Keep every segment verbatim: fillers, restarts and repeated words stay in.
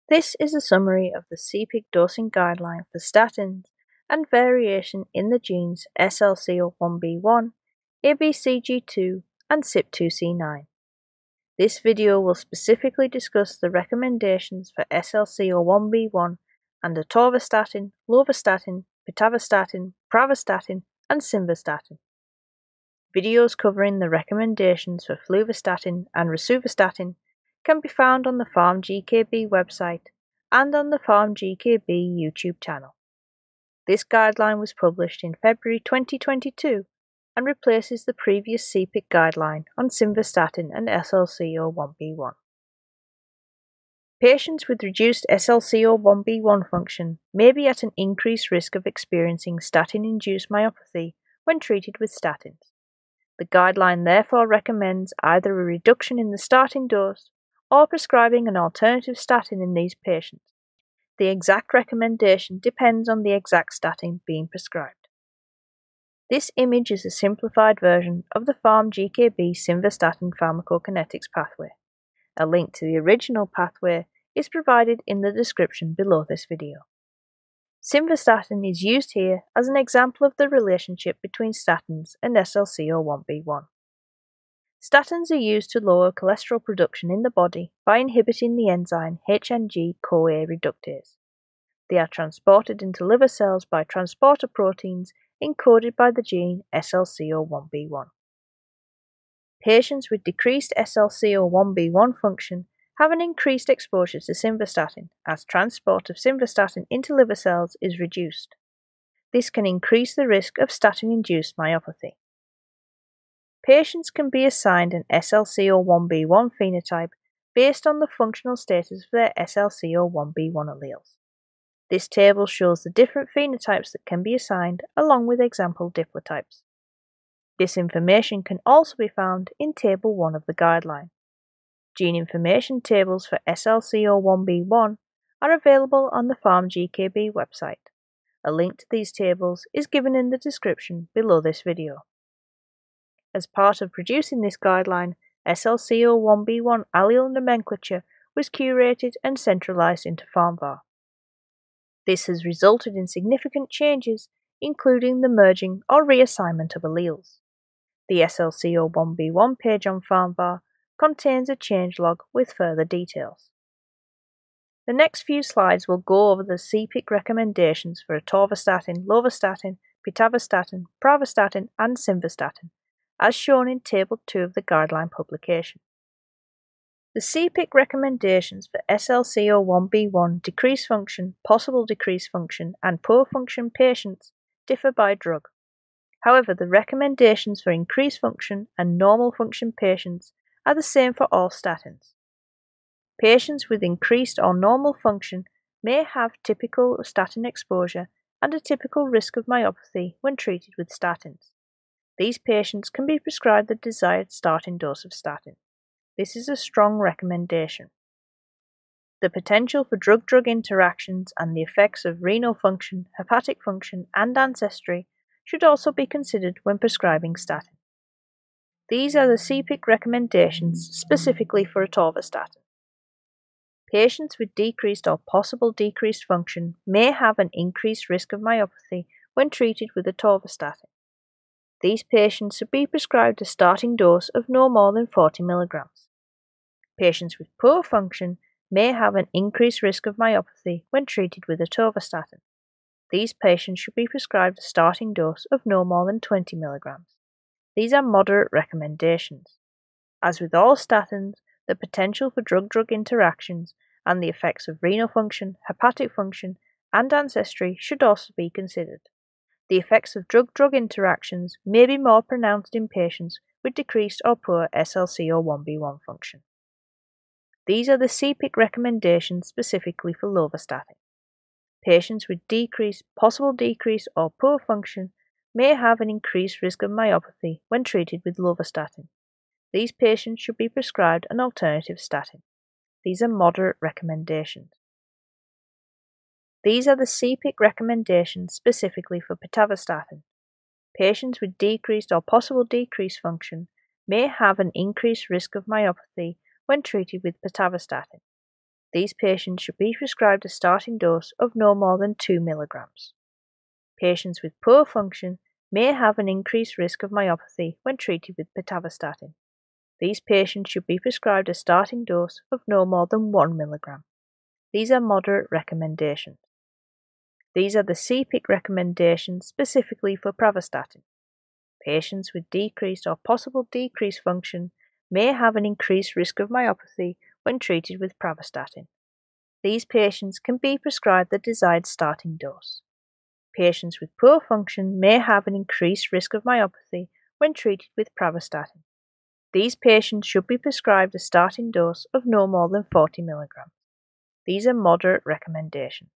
This is a summary of the C P I C dosing guideline for statins and variation in the genes S L C O one B one, A B C G two, and C Y P two C nine. This video will specifically discuss the recommendations for S L C O one B one and atorvastatin, lovastatin, pitavastatin, pravastatin, and simvastatin. Videos covering the recommendations for fluvastatin and rosuvastatin can be found on the PharmGKB website and on the PharmGKB YouTube channel. This guideline was published in February twenty twenty-two and replaces the previous C P I C guideline on simvastatin and S L C O one B one. Patients with reduced S L C O one B one function may be at an increased risk of experiencing statin-induced myopathy when treated with statins. The guideline therefore recommends either a reduction in the starting dose or prescribing an alternative statin in these patients. The exact recommendation depends on the exact statin being prescribed. This image is a simplified version of the PharmGKB simvastatin pharmacokinetics pathway. A link to the original pathway is provided in the description below this video. Simvastatin is used here as an example of the relationship between statins and S L C O one B one. Statins are used to lower cholesterol production in the body by inhibiting the enzyme H N G CoA reductase. They are transported into liver cells by transporter proteins encoded by the gene S L C O one B one. Patients with decreased S L C O one B one function have an increased exposure to simvastatin as transport of simvastatin into liver cells is reduced. This can increase the risk of statin-induced myopathy. Patients can be assigned an S L C O one B one phenotype based on the functional status of their S L C O one B one alleles. This table shows the different phenotypes that can be assigned along with example diplotypes. This information can also be found in Table one of the guideline. Gene information tables for S L C O one B one are available on the PharmGKB website. A link to these tables is given in the description below this video. As part of producing this guideline, S L C O one B one allele nomenclature was curated and centralized into PharmVar. This has resulted in significant changes, including the merging or reassignment of alleles. The S L C O one B one page on PharmVar contains a changelog with further details. The next few slides will go over the C P I C recommendations for atorvastatin, lovastatin, pitavastatin, pravastatin, and simvastatin, as shown in Table two of the guideline publication. The C P I C recommendations for S L C O one B one decreased function, possible decreased function, and poor function patients differ by drug. However, the recommendations for increased function and normal function patients are the same for all statins. Patients with increased or normal function may have typical statin exposure and a typical risk of myopathy when treated with statins. These patients can be prescribed the desired starting dose of statin. This is a strong recommendation. The potential for drug-drug interactions and the effects of renal function, hepatic function, and ancestry should also be considered when prescribing statin. These are the C P I C recommendations specifically for atorvastatin. Patients with decreased or possible decreased function may have an increased risk of myopathy when treated with atorvastatin. These patients should be prescribed a starting dose of no more than forty milligrams. Patients with poor function may have an increased risk of myopathy when treated with atorvastatin. These patients should be prescribed a starting dose of no more than twenty milligrams. These are moderate recommendations. As with all statins, the potential for drug-drug interactions and the effects of renal function, hepatic function, and ancestry should also be considered. The effects of drug-drug interactions may be more pronounced in patients with decreased or poor S L C O one B one function. These are the C P I C recommendations specifically for lovastatin. Patients with decreased, possible decreased, or poor function may have an increased risk of myopathy when treated with lovastatin. These patients should be prescribed an alternative statin. These are moderate recommendations. These are the C P I C recommendations specifically for pitavastatin. Patients with decreased or possible decreased function may have an increased risk of myopathy when treated with pitavastatin. These patients should be prescribed a starting dose of no more than two milligrams. Patients with poor function may have an increased risk of myopathy when treated with pitavastatin. These patients should be prescribed a starting dose of no more than one milligram. These are moderate recommendations. These are the C P I C recommendations specifically for pravastatin. Patients with decreased or possible decreased function may have an increased risk of myopathy when treated with pravastatin. These patients can be prescribed the desired starting dose. Patients with poor function may have an increased risk of myopathy when treated with pravastatin. These patients should be prescribed a starting dose of no more than forty milligrams. These are moderate recommendations.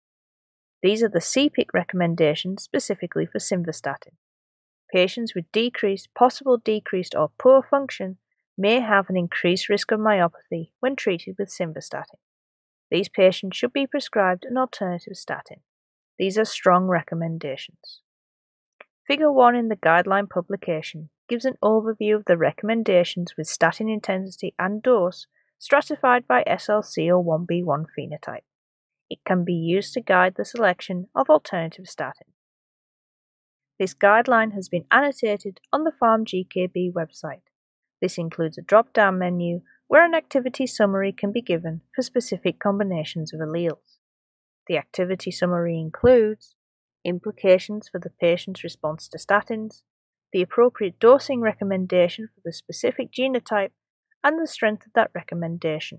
These are the C P I C recommendations specifically for simvastatin. Patients with decreased, possible decreased or poor function may have an increased risk of myopathy when treated with simvastatin. These patients should be prescribed an alternative statin. These are strong recommendations. Figure one in the guideline publication gives an overview of the recommendations with statin intensity and dose stratified by S L C O one B one phenotype. It can be used to guide the selection of alternative statins. This guideline has been annotated on the PharmGKB website. This includes a drop-down menu where an activity summary can be given for specific combinations of alleles. The activity summary includes implications for the patient's response to statins, the appropriate dosing recommendation for the specific genotype, and the strength of that recommendation.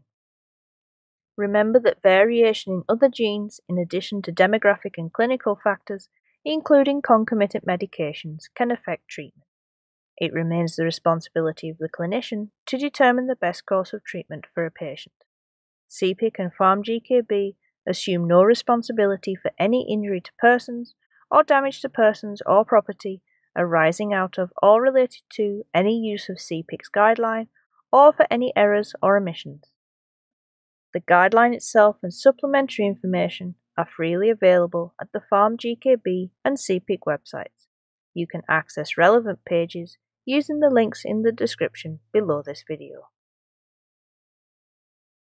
Remember that variation in other genes, in addition to demographic and clinical factors, including concomitant medications, can affect treatment. It remains the responsibility of the clinician to determine the best course of treatment for a patient. C P I C and PharmGKB assume no responsibility for any injury to persons or damage to persons or property arising out of or related to any use of C P I C's guideline or for any errors or omissions. The guideline itself and supplementary information are freely available at the PharmGKB and C P I C websites. You can access relevant pages using the links in the description below this video.